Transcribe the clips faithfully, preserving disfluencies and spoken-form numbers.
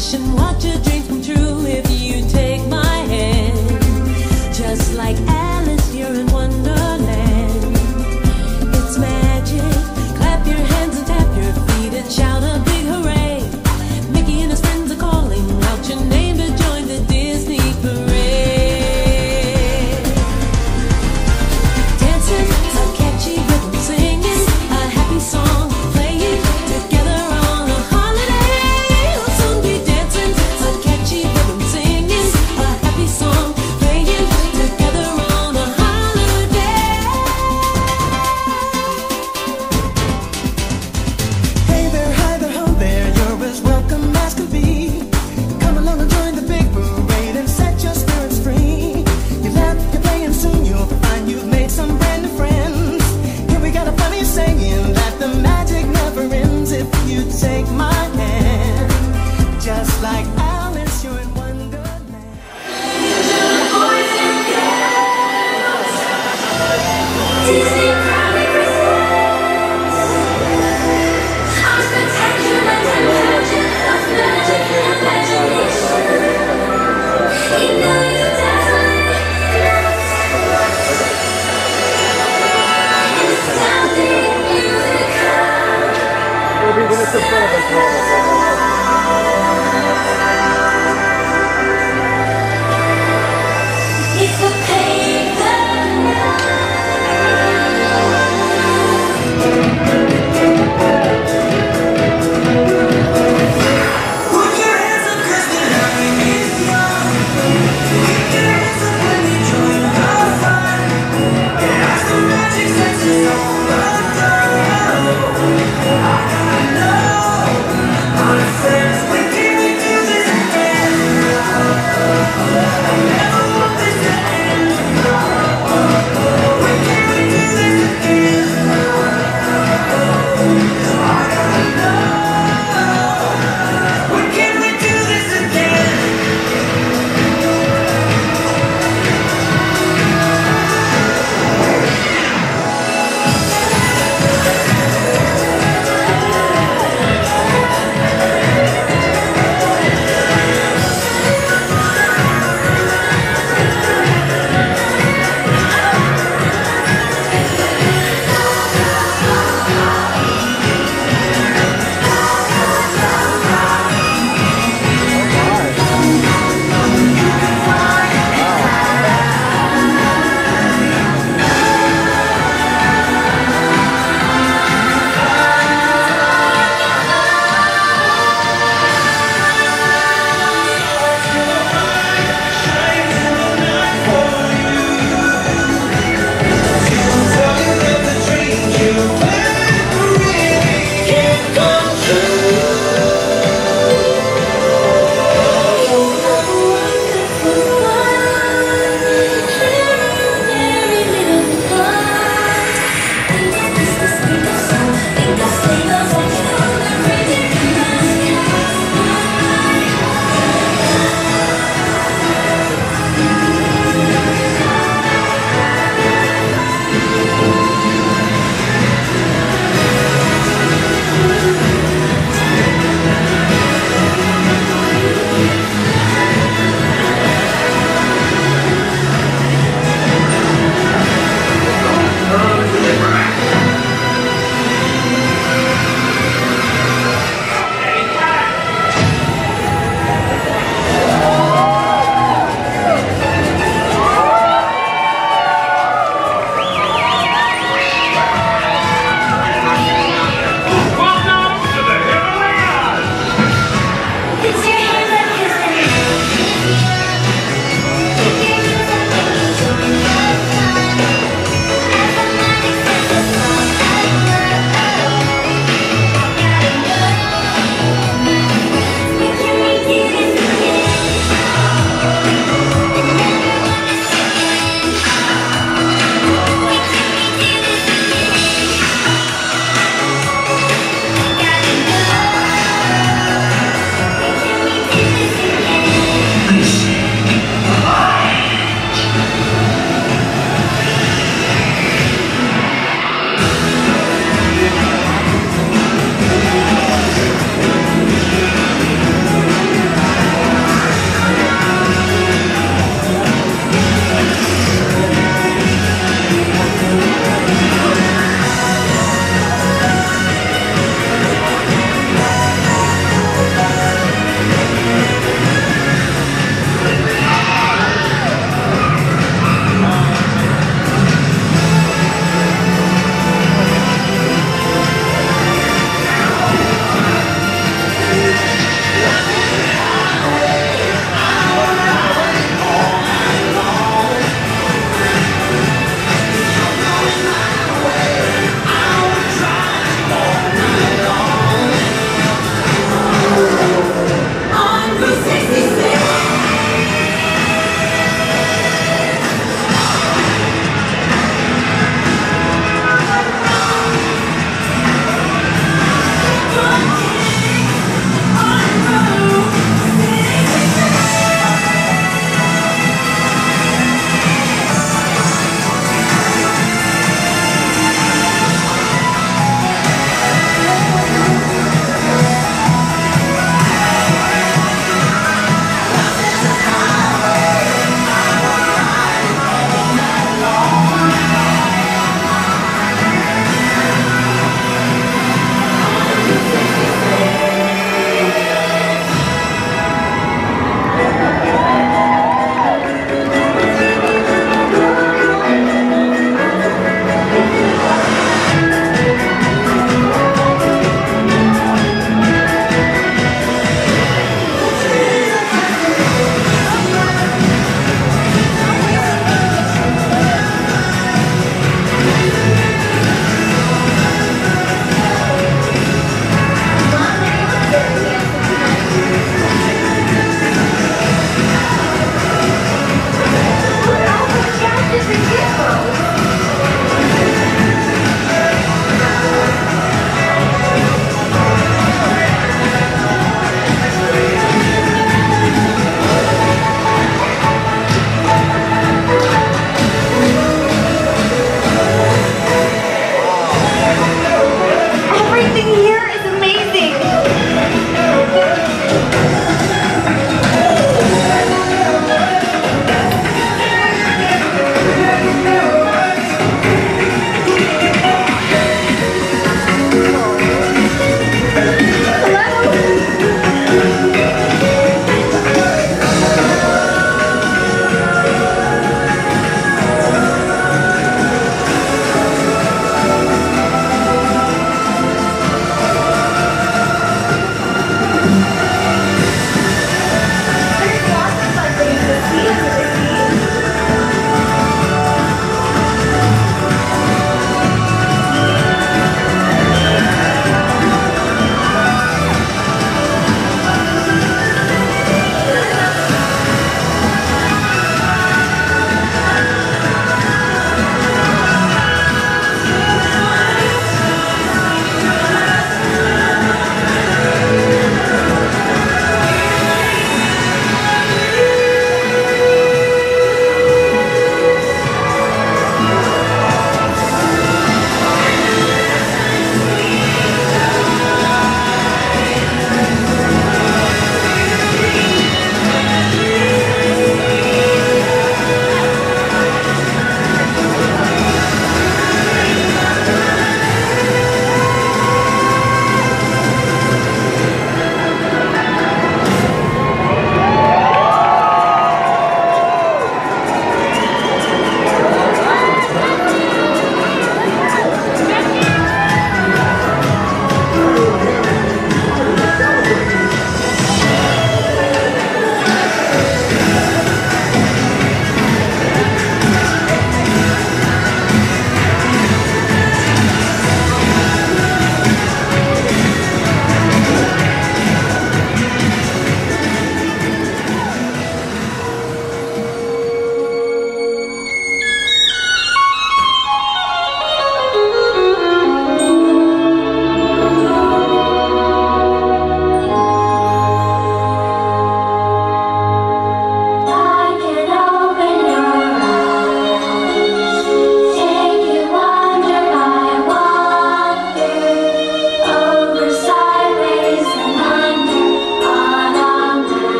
wish and watch your dreams come true if you take my hand. Just like Alice, you're in Wonderland. It's magic. Clap your hands and tap your feet and shout a big hooray. Mickey and his friends are calling out your name to join the Disney parade. Dancing, so catchy rhythm, singing a happy song, playing together on a holiday. We'll soon be dancing, so catchy rhythm, singing a happy song, playing together on a holiday. Hey there, hi there, ho there, you're as welcome as can be. Come along and join the big parade and set your spirits free. You laugh, you play, and soon you'll find you've made some brand new friends. Here we got a funny saying that the magic never ends if you take my hand. Just like Alice, you're in Wonderland. Disney proudly presents our spectacular pageant of magic and imagination. Ignites a dazzling, astounding musical. It's a paper Put your hands up 'cause the night is young. Keep your hands up when you join our fun. And as the magic sets us all aglow, I gotta know, I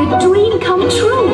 my dream come true.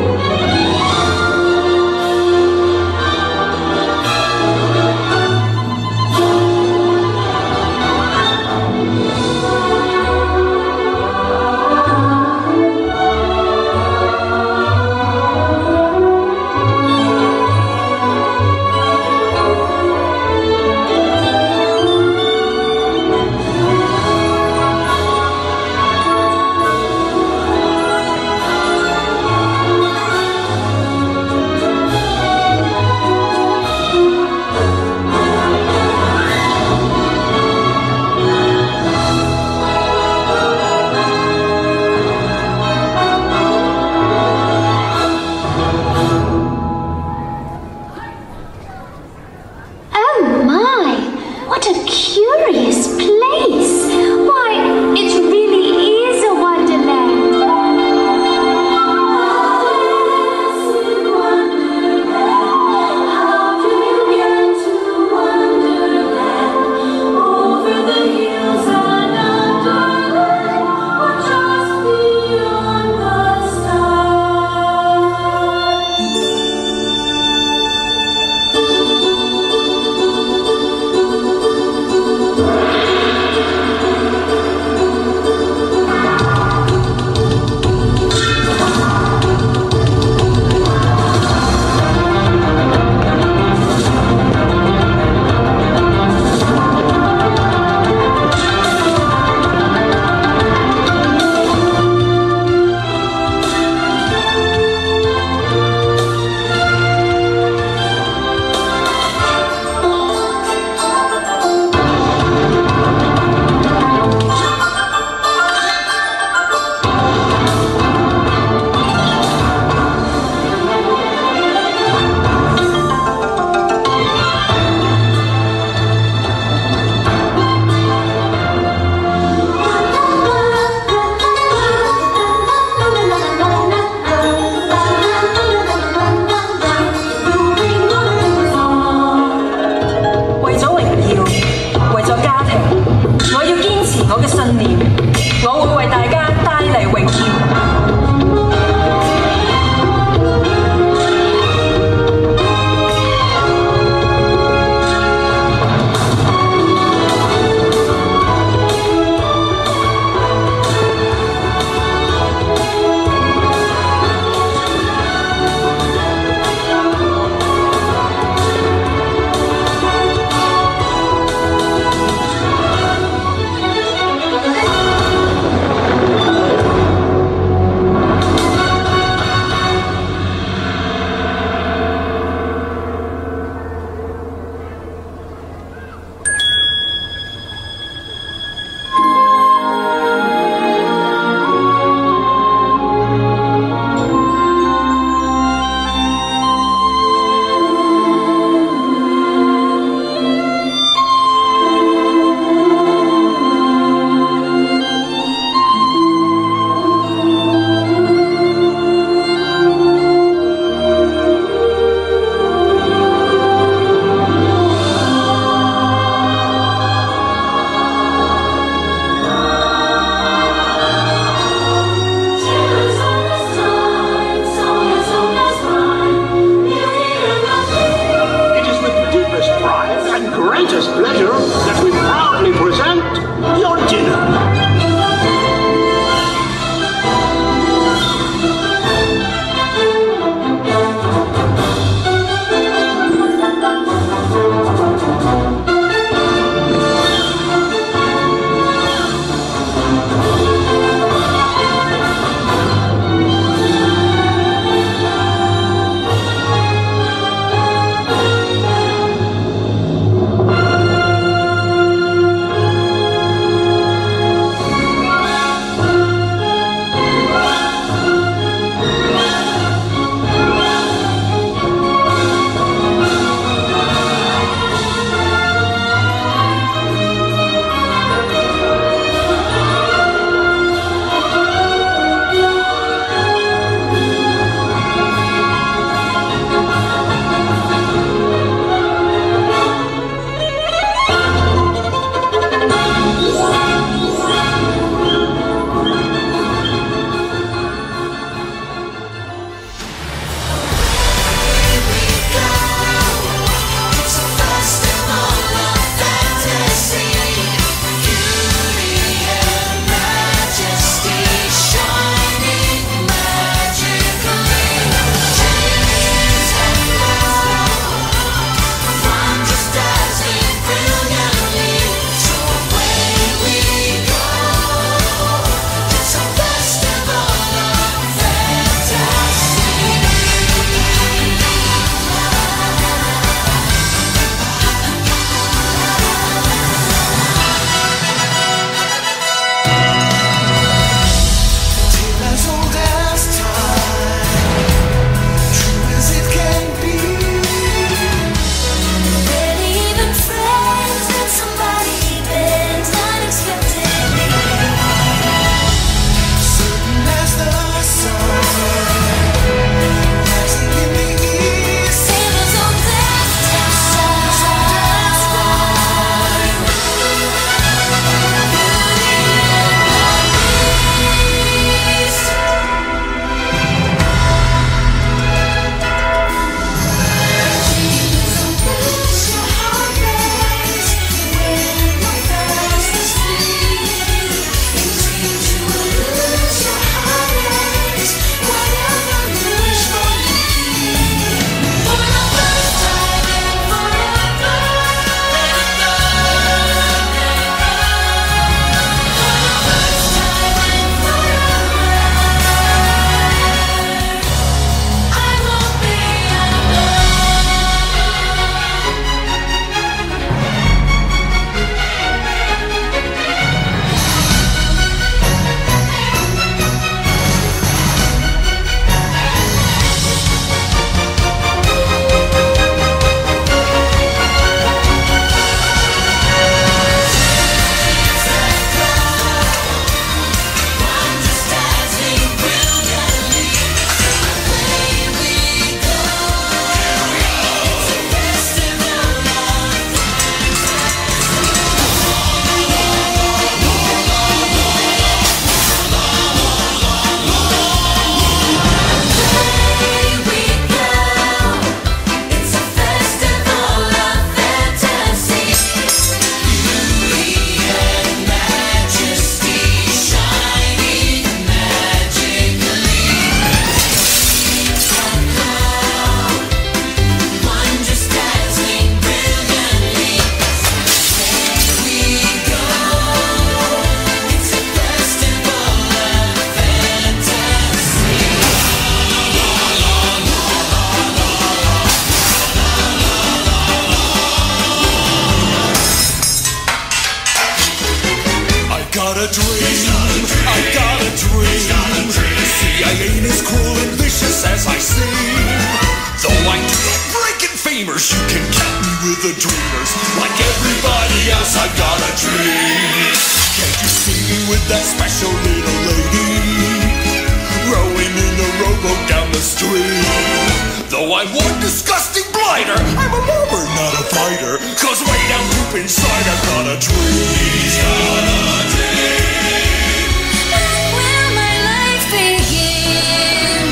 dreamers. You can count me with the dreamers. Like everybody else, I got a dream. Can't you see me with that special little lady? Rowing in a rowboat down the stream. Though I'm one disgusting blighter, I'm a lover, not a fighter. Cause way down deep inside I've got a dream. He's got a dream. Where my life begin.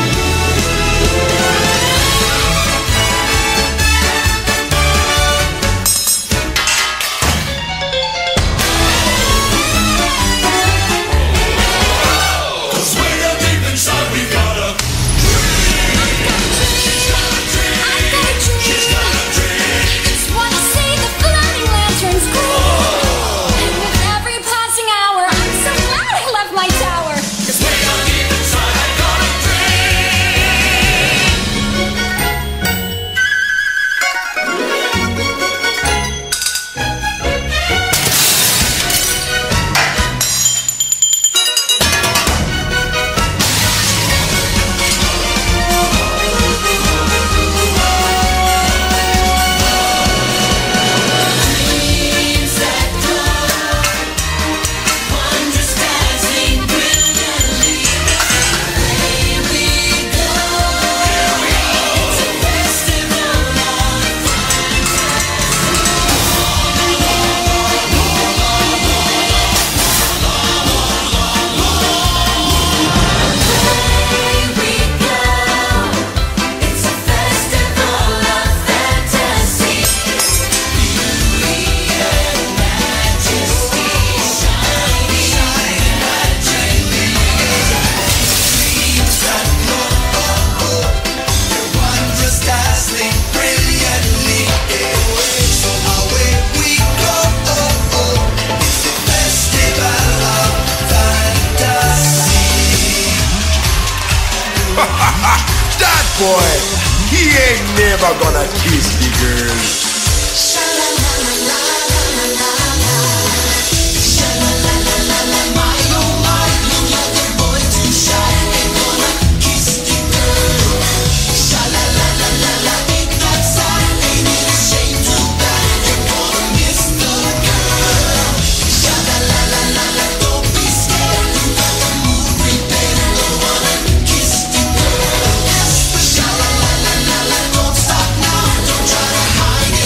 Cause way down deep inside we've got a boy, he ain't never gonna kiss the girl. Don't stop now, don't try to hide it.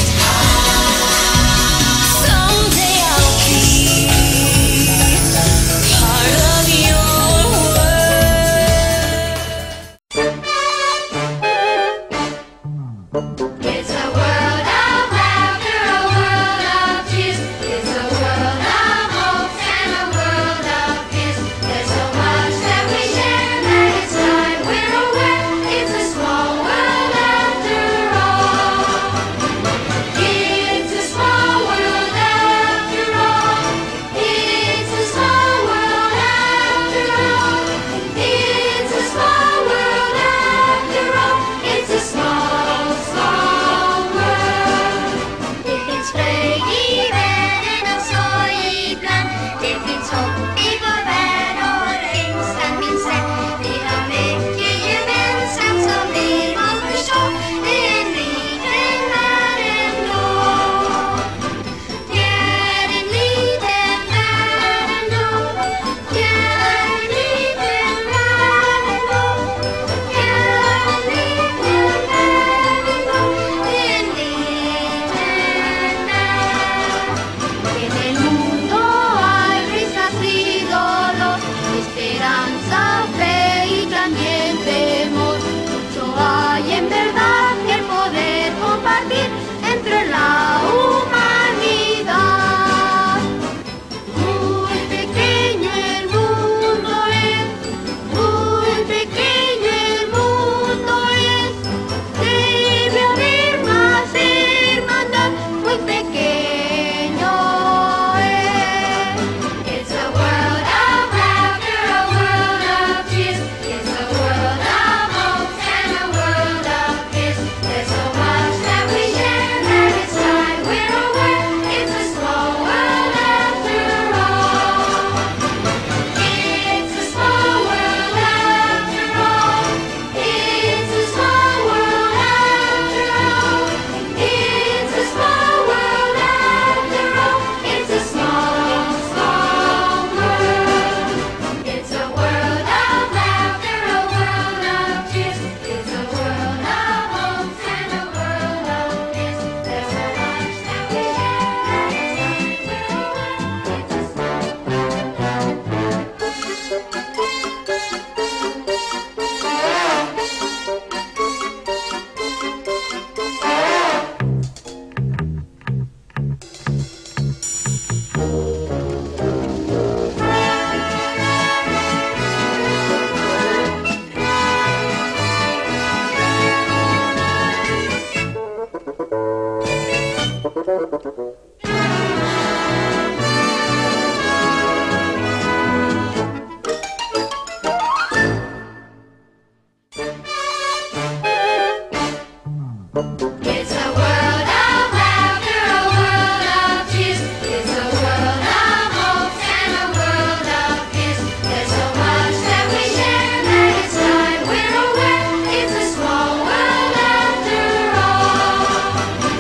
It's a world of laughter, a world of tears. It's a world of hopes and a world of fears. There's so much that we share that it's time we're aware. It's a small world after all.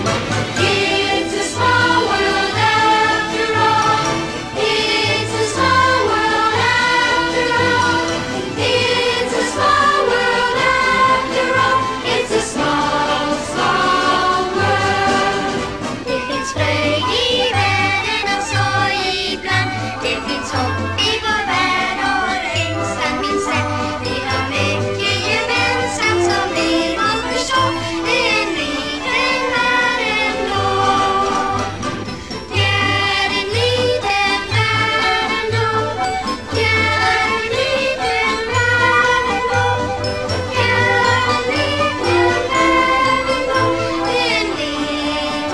It's a small world after all. It's a small world after all. It's a small world after all. It's a small, small world. Det finns fröjd i världen och sorg ibland. Det finns hopp i vår värld och längtan minns rätt. Vi har mycket gemensamt som vi må förstå. Det är en liten värld ändå. Det är en liten värld ändå. Det är en liten värld ändå. Det är en liten värld ändå. Det är en liten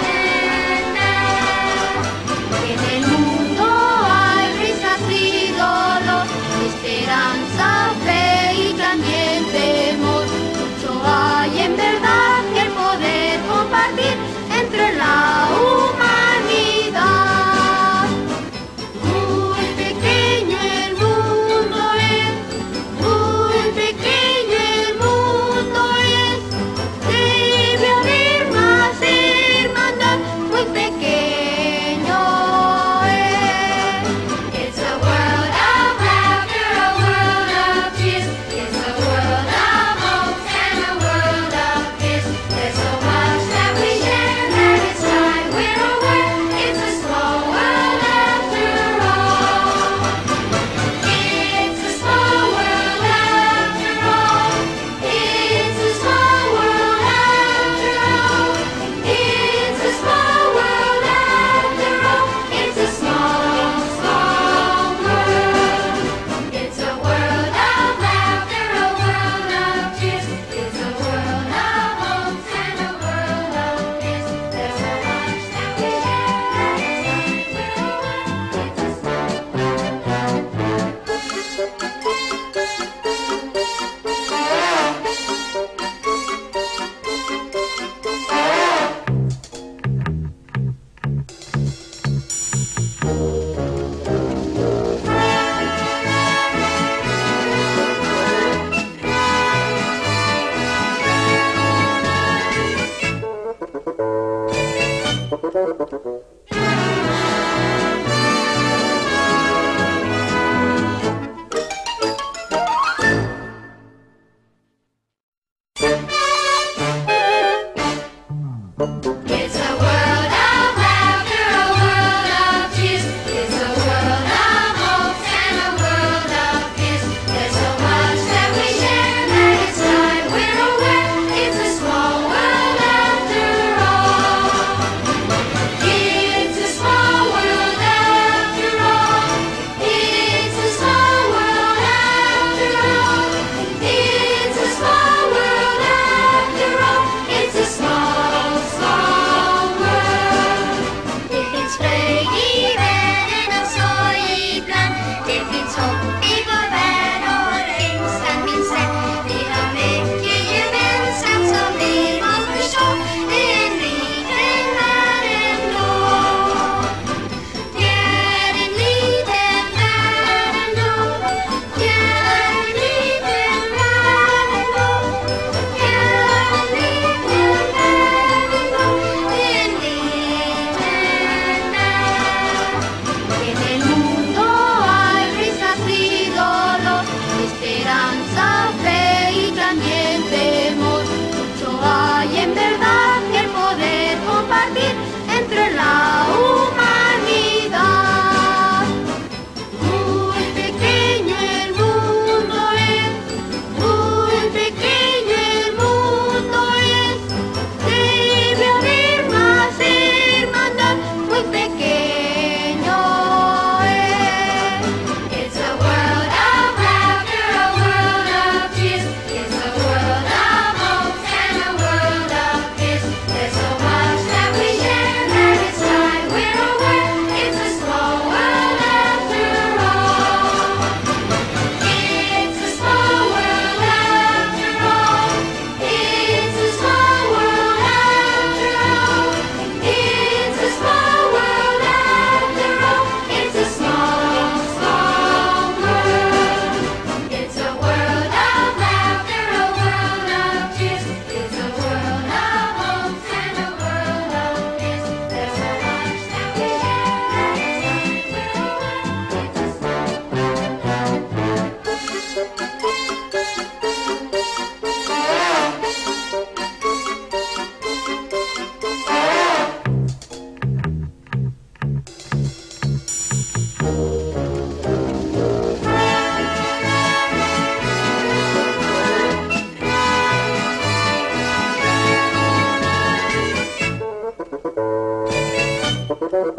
värld. En el mundo hay risas y dolor, esperanza, fe y también temor. Mucho hay en verdad que poder compartir entre la humanidad. Muy pequeño el mundo es, muy pequeño el mundo es. Debe haber más hermandad, muy pequeño es. It's a world of laughter, a world of tears. It's a world of hopes and a world of fears. There's so much that we share that it's time we're aware. It's a small world after all. It's a small world after all. It's a small world after all. It's a small world after all. It's a small, small world. It's a world of laughter, a world of tears. It's a world of hopes and a world of fears. There's so much that we share that it's time It's a world of laughter, a world of tears. It's a world of hopes and a world of fears. There's so much that we share that it's time we're aware. It's a small world after all.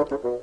Bye.